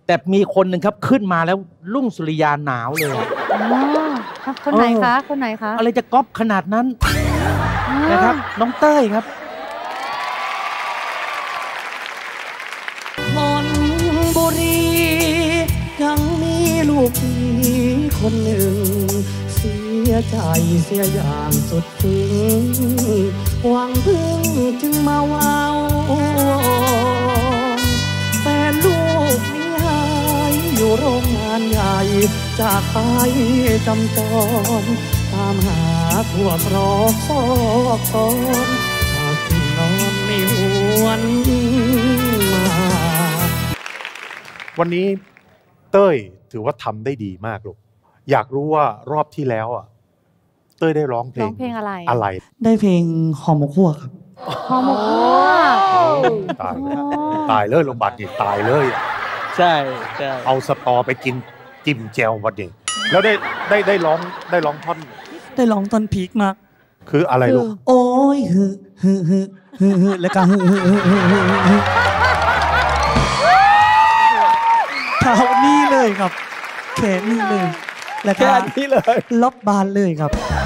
แต่มีคนหนึ่งครับขึ้นมาแล้วรุ่งสุริยาหนาวเลยคนไหนคะคนไหนคะอะไรจะก๊อปขนาดนั้นนะครับน้องเต้ยครับนนบุรียังมีลูกพี่คนหนึ่งเสียใจเสียอย่างสุดซึ้งหวังพึ่งจึงมาว้าวแฟนลูกมีหายอยู่โรงงานใหญ่จากไปจำจรตามหาทั่วตรอกซอกซอนหากที่นอนไม่หวนมาวันนี้เต้ยถือว่าทำได้ดีมากลูกอยากรู้ว่ารอบที่แล้วอ่ะเต้ยได้ร้องเพลงอะไรได้เพลงหอมหมกคั่วครับหอมหมกคั่วตายเลยโรงพยาบาลนี่ตายเลยใช่เอาสตอไปกินจิ้มแจ่ววันนี้แล้วได้ร้องท่อนได้ร้องตอนพีคมากคืออะไรลูกโอ้ยฮึแล้วก็เท่านี้เลยครับแค่นี้เลยแล้วก็นี้เลยลบบานเลยครับ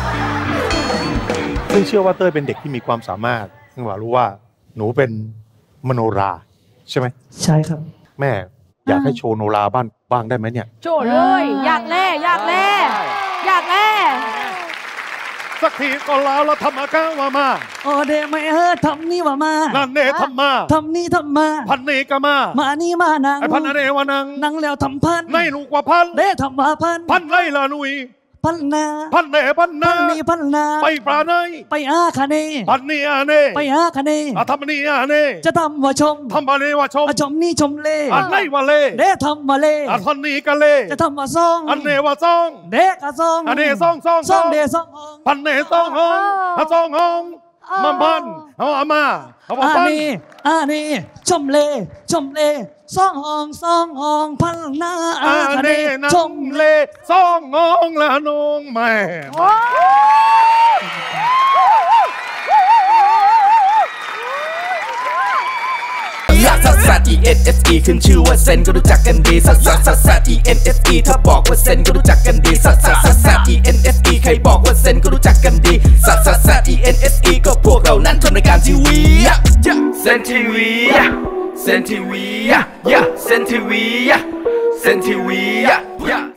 ซึ่งเชื่อว่าเต้ยเป็นเด็กที่มีความสามารถซึ่งว่ารู้ว่าหนูเป็นมโนราใช่ไหมใช่ครับแม่อยากให้โชว์โนราบ้างได้ไหมเนี่ยโชว์เลยอยากแล่สักทีก็แล้วเราทำอาการว่ามาโอเดไม่ทำนี่ว่ามานั่นเนทำมาทำนี่ทำมาพันเนกมานี่มานังไอพันเนวานังนังแล้วทำพันในลูกว่าพันเด้ทำว่าพันไรละหนุยพันนาพันเนพันนานี่พันนาไปปลาเนยไปอาคาเนพันนี่อาเนไปอาคาเนทำนี่อาเนจะทำว่าชมทำมาเลว่าชมชมนี่ชมเล่อันไรว่าเล่เด้ทำว่าเล่พันนี่กันเล่จะทำว่าซองอันเนว่าซองเด้กะซองอันเนซองเด้ซองพันเนซองฮองซองฮองมาพันเอาอามาเอามาพันนี่ชมเล่ซองห้องพันนาอาเนชมเล่ซองฮองละนงแม่ซัสซัส ENSE ขึ้นชื่อว่าเซนก็รู้จักกันดีซัสซัสซัสซัส ENSE ถ้าบอกว่าเซนก็รู้จักกันดีซัสซัสซัสซัส ENSE ใครบอกว่าเซนก็รู้จักกันดีซัสซัสซัส ENSE ก็พวกเรานั้นทำรายการทีวีเซนทีวีเซนทีวีเซนทีวี